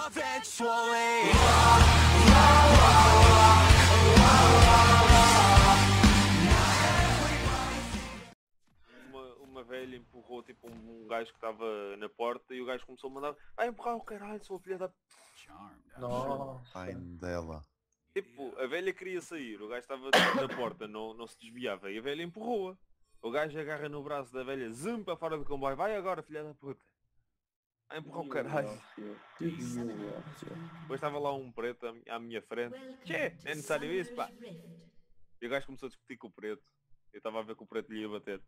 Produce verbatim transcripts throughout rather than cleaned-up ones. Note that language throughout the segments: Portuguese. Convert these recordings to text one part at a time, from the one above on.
Uma, uma velha empurrou tipo um, um gajo que estava na porta e o gajo começou a mandar vai empurrar o caralho, sua filha da... Nossa. Pai dela. Tipo, a velha queria sair, o gajo estava tipo, na porta, não, não se desviava e a velha empurrou-a. O gajo agarra no braço da velha, zum para fora do comboio, vai agora filha da puta. A empurrar o caralho. Depois estava lá um preto à, mi- à minha frente. Tchê, é necessário isso pá. E o gajo começou a discutir com o preto. Eu estava a ver que o preto lhe ia bater.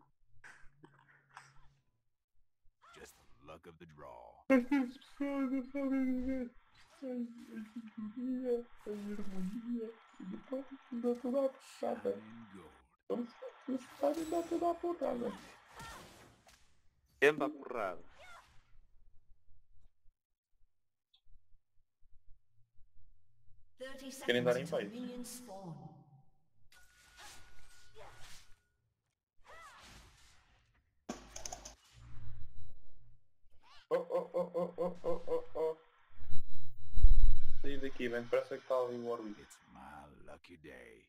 Just the luck of the draw. As pessoas não sabem viver. A harmonia, a harmonia. E depois dá tudo à porrada. And gold. Como se se sabem dar tudo à porrada. Emba porrada. Querem dar em paz. Oh, oh, oh, oh, oh, oh, oh, oh. Saí daqui, bem, parece que está ali o Warwick. It's my lucky day.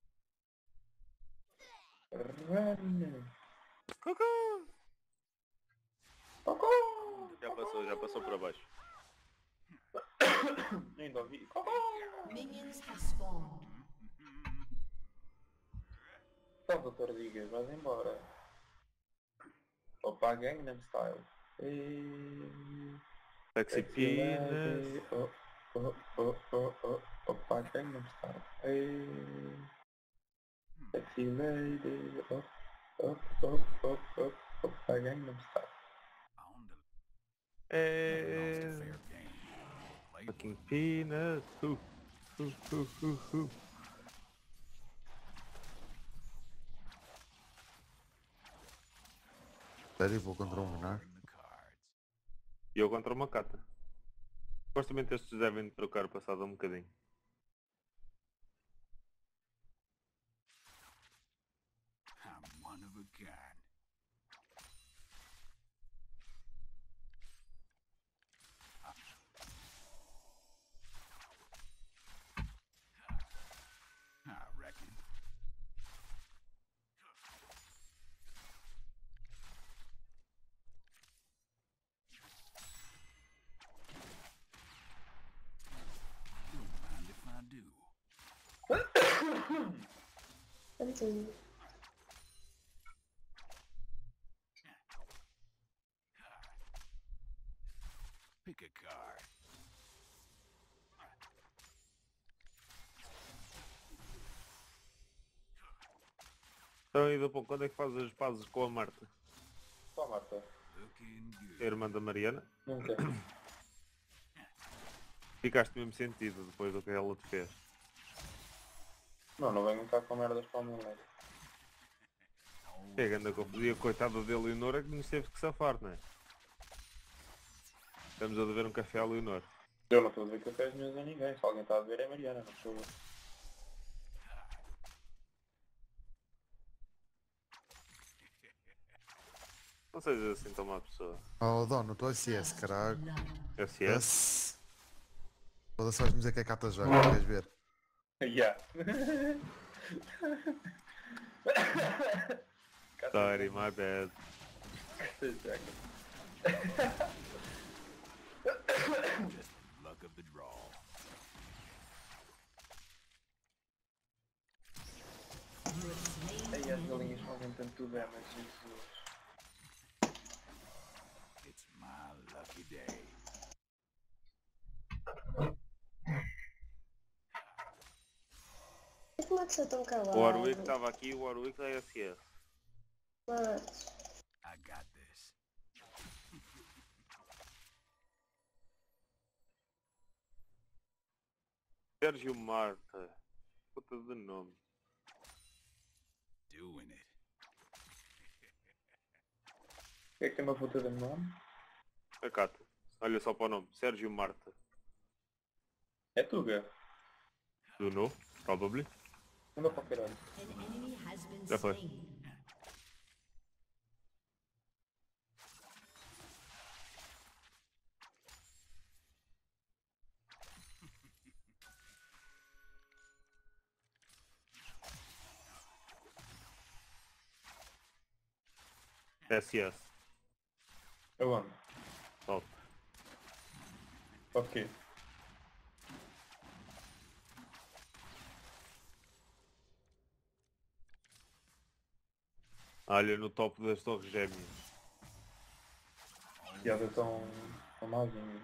Run! Cocô! Cocô! Já passou, já passou para baixo. Ainda ouvi. Cocô! Minions have spawned. Então, doutor Digas, vais embora. Opa, Gangnam Style. E... Sexy penis. Oh, oh, oh, oh, oh. Opa, Gangnam Style. E... Sexy lady. Oh, oh, oh, oh, oh. Opa, Gangnam Style. On the lost É... a fair game. Play Fucking penis. Uh, uh, uh, uh, uh. Sério, vou contra um Minar? in the cards. E eu contra uma cata. Supostamente estes devem trocar passado um bocadinho. I'm one of a kind. I reckon. Don't mind if I do. Continue. Pick a card. Então ainda bom, quando é que fazes as pazes com a Marta? Só Marta. Looking A good. irmã da Mariana? Nunca. Ficaste mesmo sentido depois do que ela te fez. Não, não venham cá com merdas para o meu lado. É grande confusão. Coitada da Leonora que nos teve que safar, não é? Estamos a dever um café à Leonor. Eu não estou a ver cafés meus a ninguém. Se alguém está a ver é a Mariana, não sou eu. Não sejas assim tão má pessoa. Oh, dono, estou a S S, caralho. S S? S. Toda só me dizer que é cata já, queres ver? Yeah. Sorry, my bad. Just luck of the draw. Aí as galinhas fazem tanto damage, Jesus. It's my lucky day. E como é que você é tão calado? O Warwick estava aqui e o Warwick é S S. Mas... I got this. Sérgio Marta. Puta de nome. Doing it. O que é que tem uma puta de nome? A Cata. Olha só para o nome. Sérgio Marta. É Tuga. Do you know? Probably. Anda para o caralho. An enemy has been Já foi. slain. S S. Aonde? Top. Ok. Olha no topo das torres gêmeas. Piadas tão... tão malzinhas.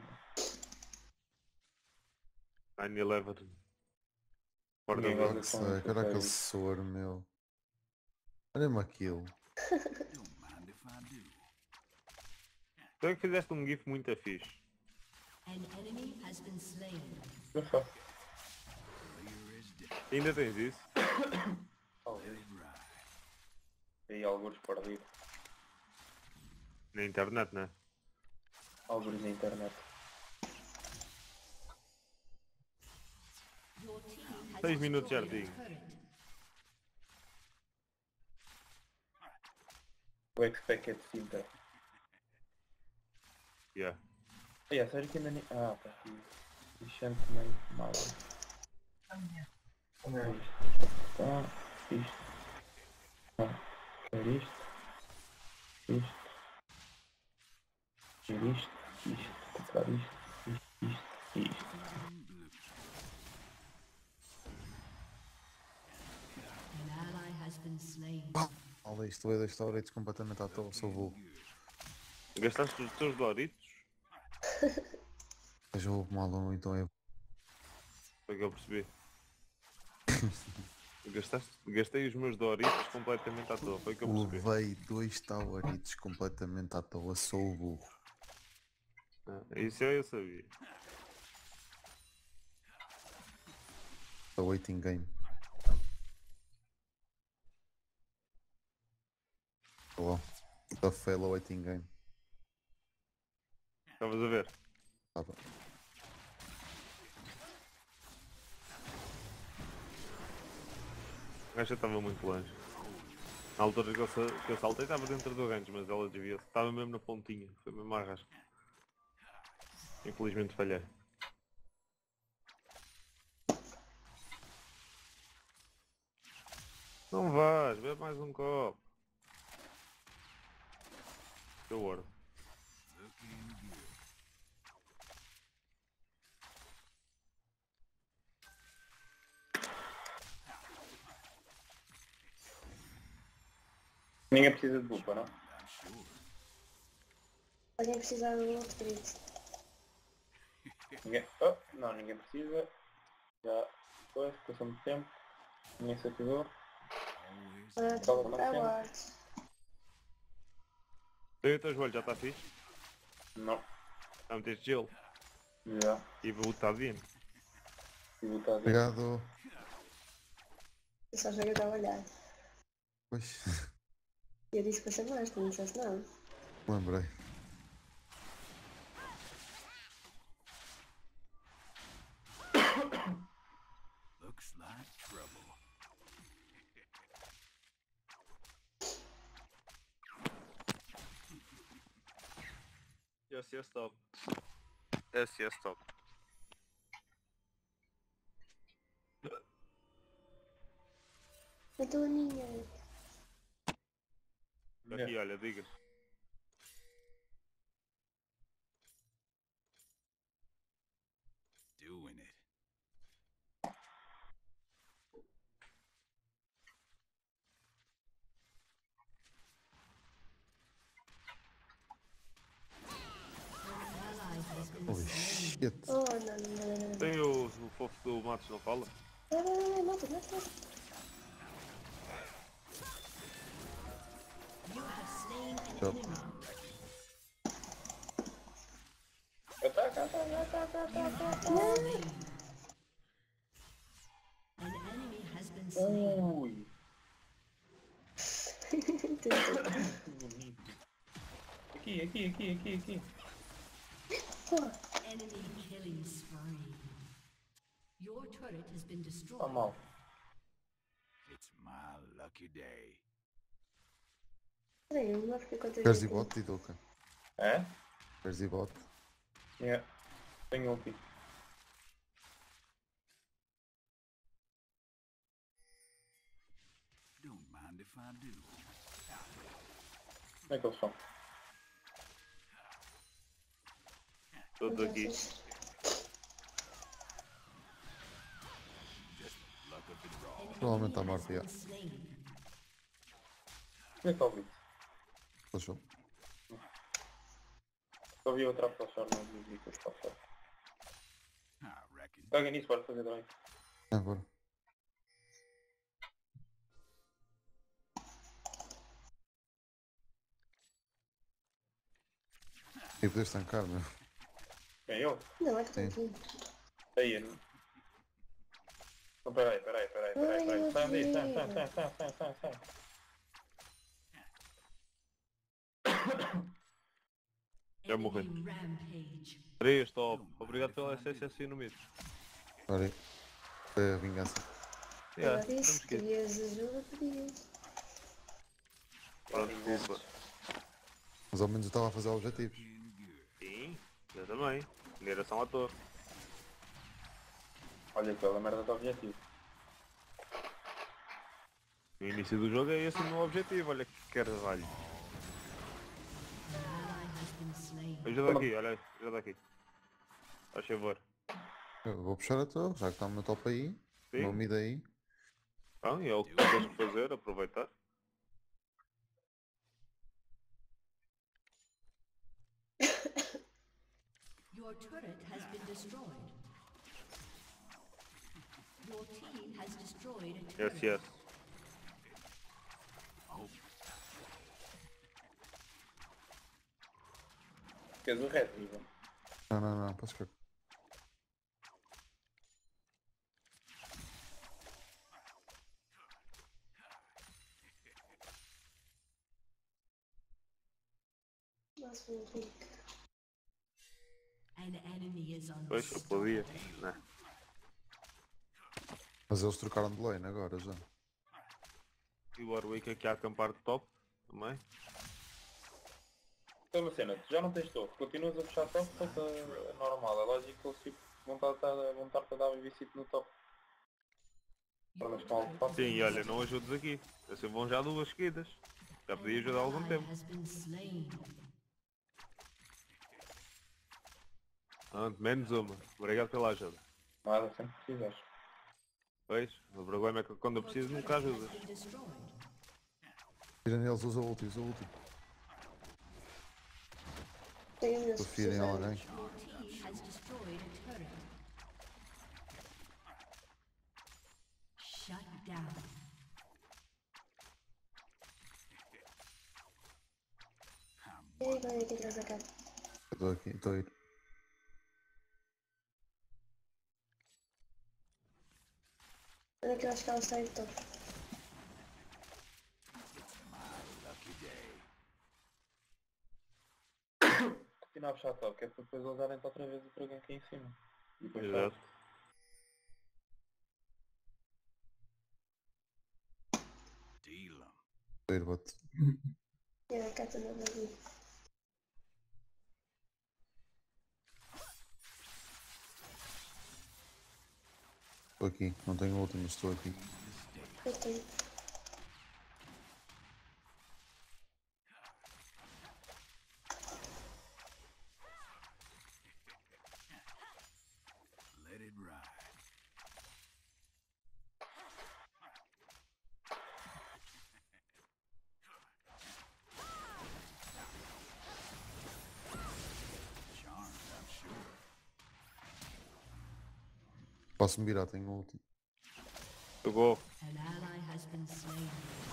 nove eleven. Fora da Ninguém vida. gosta Nossa, com isso, cara, aquele sério. soro, meu. Olha-me aquilo. Don't mind if I do. Tu é que fizeste um gif muito fixe. An enemy has been slain. Eu faço. Clear as day. Ainda tens isso? Talvez. Right. Aí alguns perdidos. Na internet, né? Alguns na internet. Your team has Seis minutos destroyed a certinho. turret. O X-Pack é de Sintra. Yeah. Aí, a sério que ainda nem... Ah, tá aqui. Lixante também. Mal. Como é isto? Tá. Isto. Não. Quer isto. Isto. Quer isto. Isto. Comprar isto. Isto. Isto. E isto. An ally has been slain. Olha isto, é dois tauritos completamente à toa, sou burro. Gastaste os teus Doritos? Mas eu mal ou então é. Foi que eu percebi. Gastaste, gastei os meus Doritos completamente à toa. Foi que eu percebi. Levei dois tauritos completamente à toa, sou o burro. Ah, isso eu sabia. The waiting game. Olá. The fail waiting game. Estavas a ver? Tá bom. A gaja estava muito longe. Na altura que eu, sa- que eu saltei estava dentro do range, mas ela desviou-se. Estava mesmo na pontinha. Foi mesmo à rasca. Infelizmente falhei. Não vais, bebe mais um copo. Teu ouro. Looking good. Ninguém precisa de bupa, não? I'm sure. Alguém precisa de um outro grito. Ninguém... Oh, não, ninguém precisa. Já foi, passou muito tempo. Ninguém se ativou. Always Ah, Fala tipo, mais é tempo. guarde. Tem o teu joelho, já está fixe? Não. Já meteste gelo. Já. E vou estar vindo. E botar ali. Obrigado. Eu só joguei a trabalhar. Pois, E eu disse que você mais, tu não disseste nada. lembrei. looks like trouble. S S top. S S top. Então a minha. Aqui, olha, diga. Doing it. Ally has been Holy slain. shit. Oh, não, não, não, não, não. Tem o, o fofo do Matos, não fala? Não, não, não, não, mata, mata, mata. You have slain an Job. enemy. Ataca, ataca, ataca, ataca, ataca. Slain. An enemy has been slain. Ui. Que bonito. Aqui, aqui, aqui, aqui, aqui. Pô, Enemy killing spree. Your turret has been Tá destroyed. mal. It's my lucky day. peraí, eu não fiquei com a Queres ir bot, Didoka? É? Queres ir bot? É. Tenho ulti. Don't mind if I do. Onde é que eles são? Todos aqui. Just luck of the draw. Provavelmente está morto, já. Onde é que está o Blitz? Flashou. Só vi outra flashar, não vi vi que está flashar. I reckon. Caga nisso, bora fazer drive. É, bora. E podes tancar, meu. Quem, eu? Não, é que estou Sim. aqui. Aí, não. Então, peraí, peraí, peraí, peraí, peraí. Sai daí, sai, sai, sai, sai, sai, sai, sai. Já morri. Rampage. três, top. Obrigado pela essência assim no mito. Olha aí. Foi a vingança. Yeah, Eu disse, temos que ir. querias ajuda, pedias. Pronto, desculpa. Mas ao menos eu estava a fazer objetivos. Sim, eu também. Mineração à toa. Olha, aquela merda está objetivo. No início do jogo é esse o meu objetivo, olha que carvalho. An ally has been slain. Ajuda aqui, olha, ajuda aqui. Faz favor. Eu vou puxar a torre, já que está o meu top aí. O meu Sim, mid aí. então, é o que tens que fazer, aproveitar. Your turret has been destroyed. Your team has destroyed a turret. Yes, yes. Queres o resto, Ivan? Não, não, não, posso ficar. Nossa, foi um pique. An enemy is Pois, eu podia, unstoppable. né? Mas eles trocaram de lane agora já. E o Warwick aqui a acampar de top, também. Então, uma cena, tu já não tens torre, continuas a puxar top, porque é normal, é lógico que eles tipo, vão estar vão estar a dar um visito no top. Your Mas com algo turret fácil. Sim, e olha, não ajudes aqui. Assim vão já duas seguidas. Já podia ajudar há algum ally tempo. has been slain. Ah, menos uma. Obrigado pela ajuda. Nada, sempre precisares. Pois, o problema é que quando eu Your preciso turret nunca has ajudas. been destroyed. Tira neles, usa o ulti, usa o ulti. Tenho meus Confia em alguém. Your team has destroyed a turret. Shut down. Ei, vai aqui atrás da cara. Estou aqui, estou a ir. Olha que eu acho que ela está em top. Lucky day. Continua a puxar top, que é para depois eles darem outra vez o dragão aqui em cima. E depois Exato. Deal 'em. Estou a ir, bote. E a Cata não vai vir. Estou aqui, não tenho ulti, mas estou aqui. Eu tenho. Let it ride. Charmed, I'm sure. Posso me virar, tenho ulti. Pegou. An ally has been slain.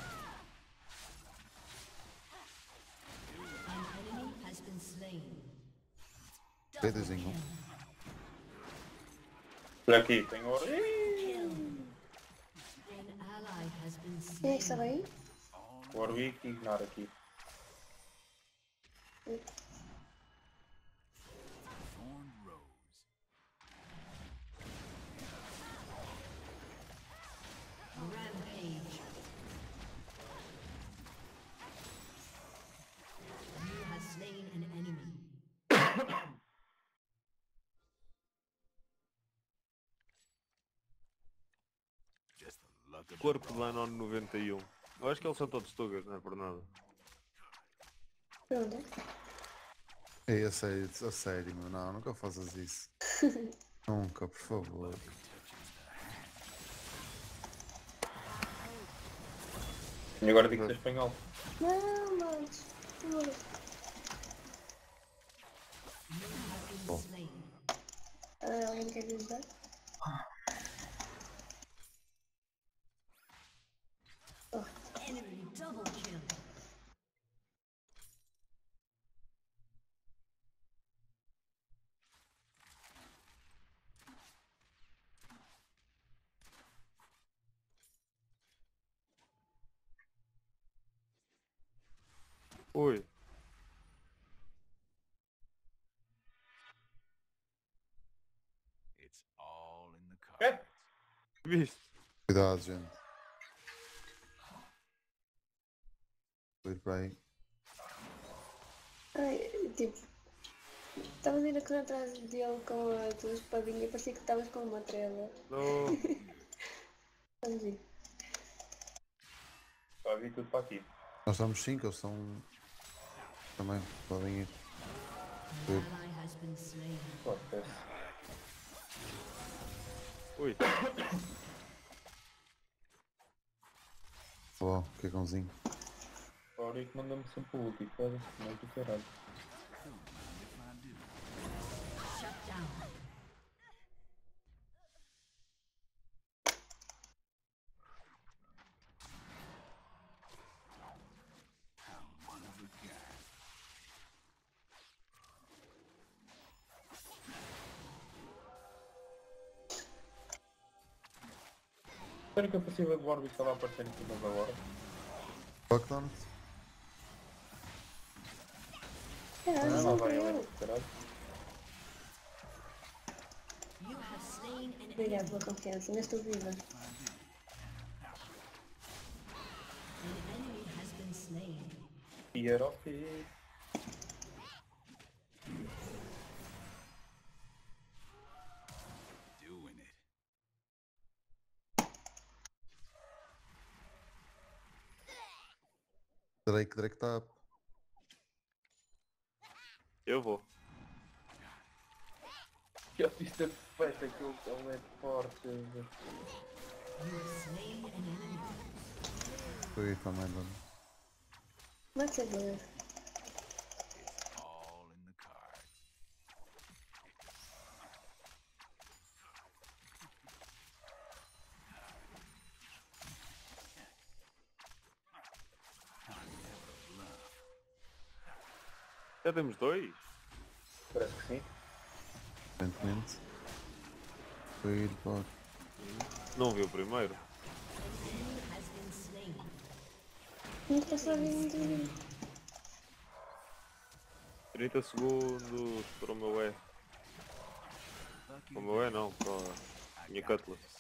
An enemy has been slain. Double Dedezinho. kill. Olha aqui, tem ouro. An ally has been Quem é que slain. estava aí? Warwick e Ignar aqui. Thorn rose. Rampage. You have slain an enemy. Just the luck of the Corpo de draw. Anon noventa e um. Eu acho que eles são todos tugas, não é por nada. Pronto. Ei, a sério, a sério, meu. Não, nunca faças isso. Nunca, por favor. E agora digo que sou espanhol. Não, mas... Amor. Bom. Slain. Ah, alguém quer me ajudar? Enemy double kill. Ui. It's all in the É? cards. Viste? Cuidado, gente. Cuide bem. Ai, tipo... Estavas ainda correr atrás dele com a tua espadinha, parecia que estavas com uma trela. Não. Vamos ver. Só vi tudo para aqui. Nós estamos cinco, eles são. Também, podem ir. An ally has been slain. Foda-se. Ui. Ó, que cãozinho. O Auric manda-me sempre o ulti. Foda-se, não é do caralho. Shut down. One of a kind. Sério que a passiva do Warwick estava a aparecer em cima agora? Buckdown? Ah, Ah, lá não vai eu. ele, caralho. You have slain an Obrigado enemy. pela confiança, ainda estou viva. An enemy has been slain. E era o quê? Doing it. Drake, Drake tá up. Eu vou. Que artista perfeito, aquele ele é forte. You have slain an enemy. Fui também, mano. Let's go. All in the cards. Já temos dois? Parece que sim. Aparentemente. Foi ir para. Não vi o primeiro. Enemy has been slain. Não passava muito bem. trinta segundos para o meu E. Lucky Para o meu E não, para a minha Cutlass.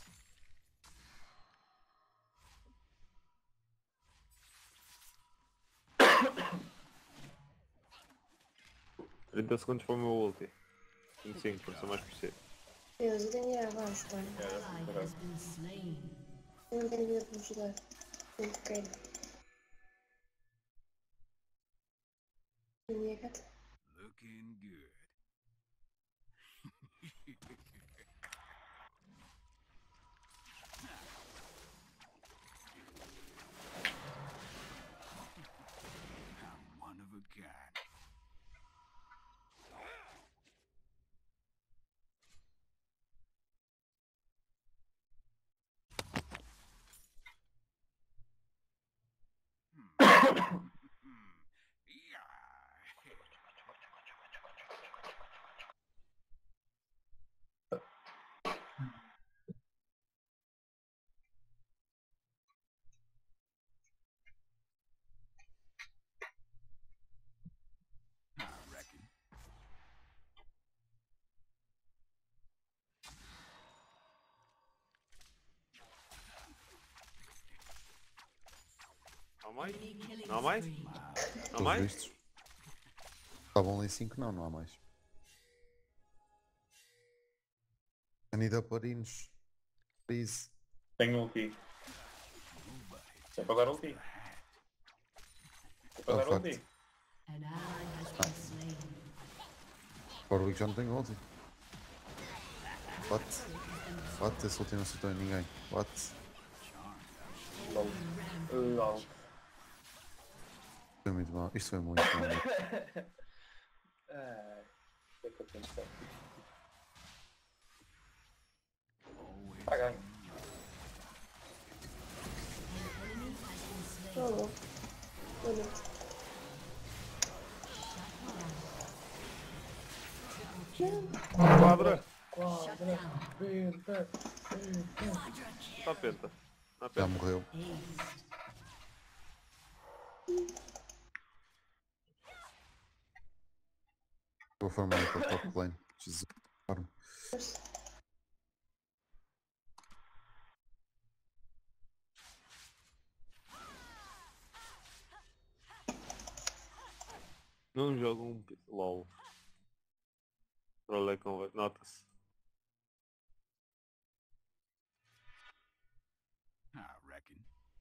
trinta segundos para o meu ulti. vinte e cinco, para ser mais preciso. Deus, eu tenho que ir à base, tá? Ally has been slain. Eu não tenho vida para me ajudar. Não quero. A minha gata. looking good. I'm one of a kind. I reckon. Não há mais? Enemy killing Não há mais? spree. Não há Pelos mais? vistos. Estavam ali cinco, não, não há mais. Anida Parinos. Please. Tenho ulti. É para dar ulti. É para Oh, dar fuck. ulti. An ally has been slain. Agora o Wick já não tem ulti. What? What? Esse ulti não acertou em ninguém. What? LOL. LOL. Foi muito mal. Isto foi muito mal. Ah, o que é que eu pensei? Always. Tá ganho. Oh, louco. Boa noite. Quadra! Quadra, penta, penta. Está penta. Está Já penta. morreu. Aced. Vou formar aí para o top lane. Jesus. Farm. Não jogo um p- LOL. Trolei com nota-se. I reckon.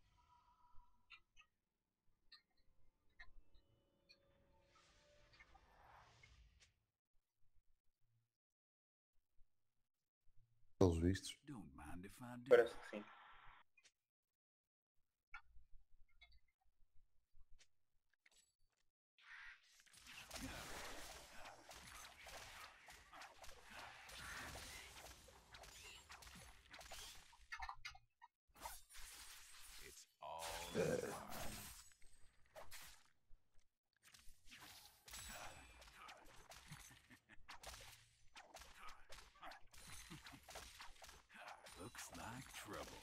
Pelos vistos. Don't mind if I do. Parece que sim. It's all fine. Looks like trouble.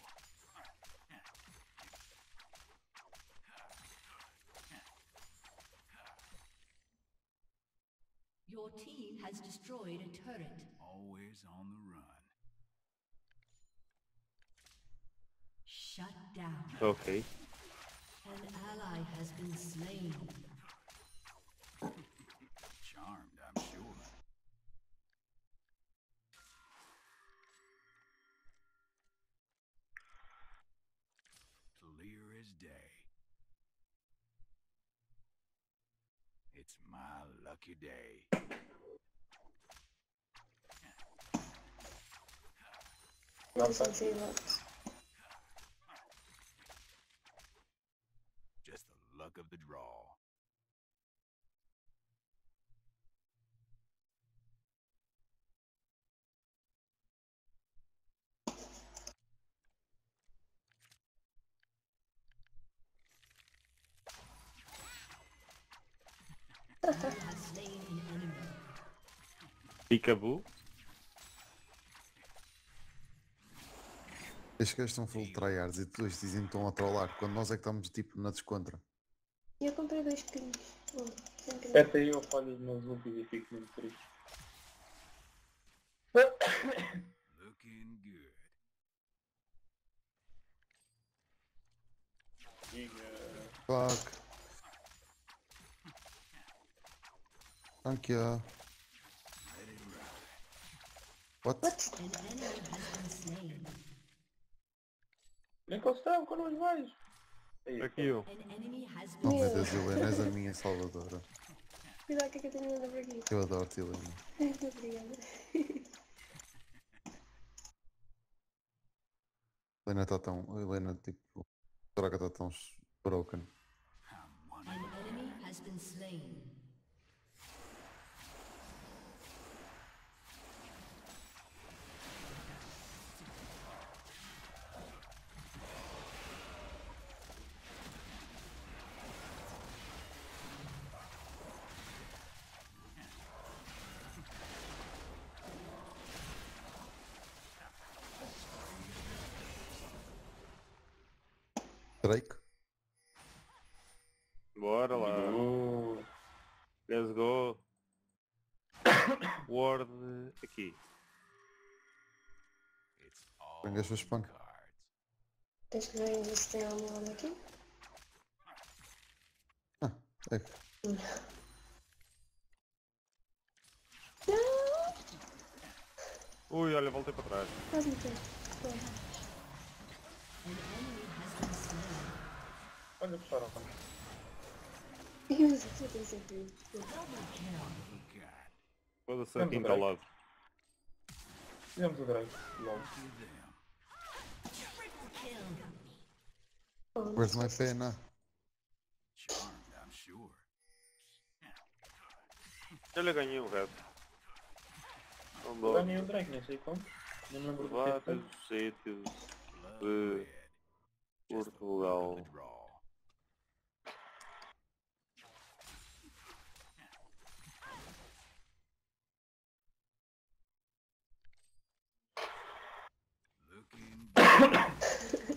Your team has destroyed a turret. Always on the run. Shut down. Ok. An ally has been slain. Charmed, I'm sure. Clear as day. It's my lucky day. Não são cilados. Just the luck of the draw. You have slain an enemy. Peekaboo. Estes gajos estão full tryhards e depois dizem que estão a trollar. Quando nós é que estamos tipo na descontra. E eu comprei dois pinos. Oh, sem querer. Até aí eu falho os meus ultis e fico muito triste. Looking good. Diga. Fuck. Thank you. Let it ride. What? What? An enemy has been slain. Nem consigo quando os vais. Aqui eu. An enemy has Oh been meu Deus, Helena, és a minha salvadora. Cuidado que é que eu tenho nada por aqui. Eu adoro-te, Helena. Muito obrigada. Helena está tão. Helena, tipo. A droga está tão broken. I'm one An of a enemy has been slain. Drake? Bora lá. Uh, Let's go. Ward aqui. It's all Venga, in the spam. cards. Tens que ver ainda se tem alguma arma aqui. É. Não! Ui, olha, voltei para trás. Quase me tem. An enemy has been slain. olha, puxaram a Eu já tenho sentido. Look at. Foda-se Vamos aqui ao encalado. Fizemos o Drake. Logo. Look at them. Oh, não Where's my sei se- pena? Charmed, I'm sure. Eu lhe ganhei um red. Não Eu dou. ganhei um Drake, nem sei como. Não me lembro do que é que foi. Vários sítios. Blood Uh, red. Just the luck Portugal. of the draw. Looking good.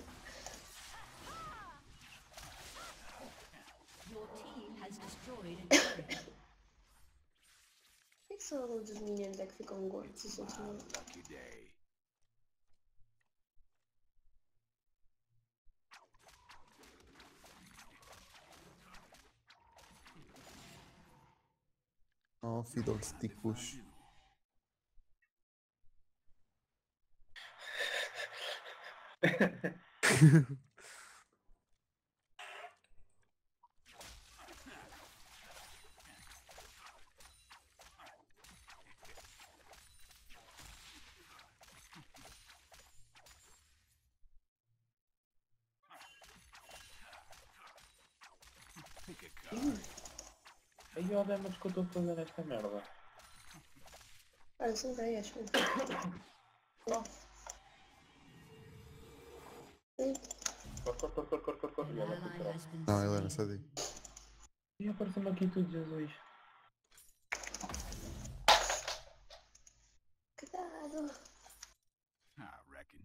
Your team has destroyed a turret. Por que só alguns dos meninos é que ficam gordos e os outros não? Lucky day. Oh, fiddlesticks. Pick a card. Aí ó, damage que eu estou a fazer nesta merda. Ah, eu sou velha, acho. Cor, cor, cor, cor, cor, cor, cor. An E ela ally fica. has been Não, Helena, slain. sai daí. E apareceu-me aqui tudo, Jesus. Cuidado. I reckon.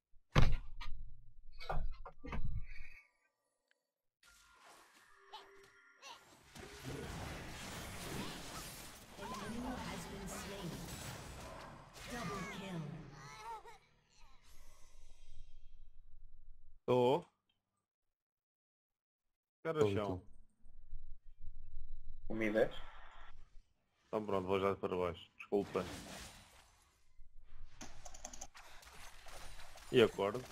An enemy has been slain. Double kill. Estou. Cara Tô, chão. Um Mi dez. Então pronto, vou já para baixo. Desculpa. E acordo?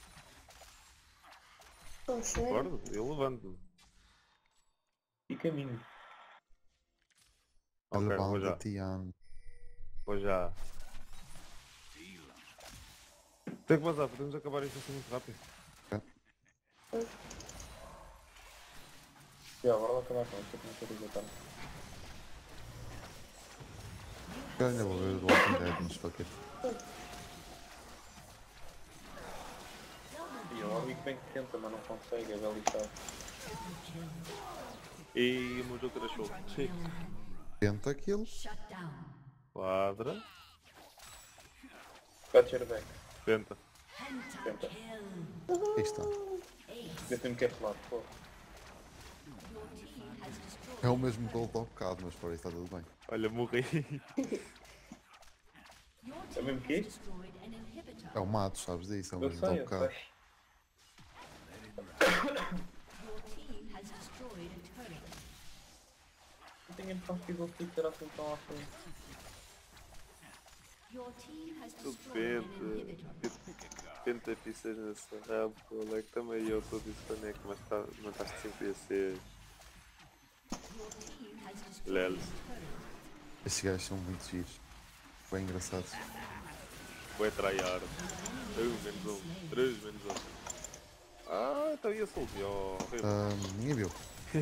Oh, sério? Acordo? Eu levanto-me. E caminho. Ok, vou Levanta já. Tian. Vou já. Feel 'em. Tem que vazar, podemos acabar isto assim muito rápido. E agora vou acabar com isto, eu comecei a dizer tanto. Eu ainda vou ver o Walking Dead, mas fuck it. E o Orbic bem que tenta, mas não consegue, é belizado. E o meu jogo crashou. Sim. Tenta aquilo. Shut down. Quadra. Butcher back. Tenta. Tenta. Pentakill. Aí está. Deixa-me que é pelado, pô. Your team has destroyed. É o mesmo gol do bocado, mas por aí está tudo bem. Olha, morri. Your É team mesmo has quê? destroyed an inhibitor. É o Matos, sabes disso? É o Eu mesmo do sei, eu bocado. sei. Your team has destroyed a turret. Eu tenho a impressão que o Flip será assim tão à frente. Your team has Tu destroyed an penta. inhibitor. Penta pisas nessa rabo. Olha que também eu estou desconecto, mas tá, mataste sempre a ser. Your team has destroyed Lel. a turret. Estes gajos são muito giros. Bem engraçados. Vai tryhard. um menos um. três menos um. Ah, então ia soltar. Oh, Ah, ninguém viu.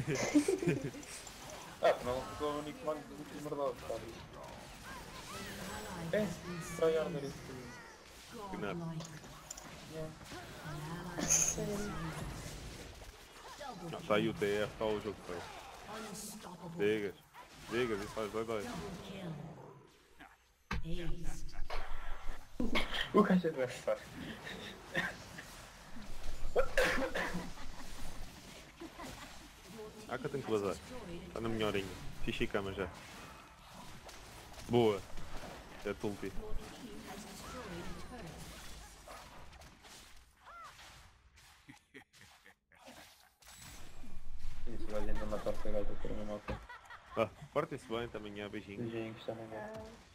Ah, não sou o único mano dos últimos merdados, sabe? An ally É, has been slain. tryhard isso. Godlike. Yeah. An ally has been Sério. slain. Double não, está aí o T F, está o jogo feio. Unstoppable. Digas. Digas, isso faz dói dói. Double kill. Ace. O gajo é adversário. Ah, que eu tenho que vazar. Está na minha horinha. Fixe e cama já. Boa. É tulpi. Your team has destroyed a turret. Isso, o gajo ainda matar o gajo a ter uma moto. Ah, portem-se bem, até amanhã, beijinhos. Beijinhos também. Ah.